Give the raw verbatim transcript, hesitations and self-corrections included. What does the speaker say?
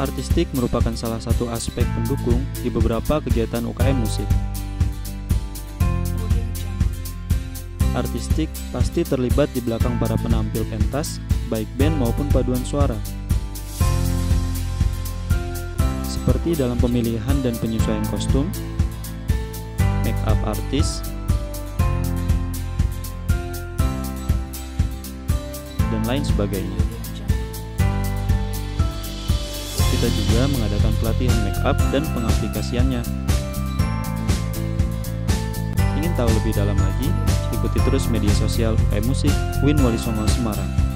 Artistik merupakan salah satu aspek pendukung di beberapa kegiatan U K M musik. Artistik pasti terlibat di belakang para penampil pentas, baik band maupun paduan suara. Seperti dalam pemilihan dan penyesuaian kostum, make up artis, dan lain sebagainya. Kita juga mengadakan pelatihan make up dan pengaplikasiannya. Ingin tahu lebih dalam lagi? Ikuti terus media sosial U K M Musik Win Wali Songo Semarang.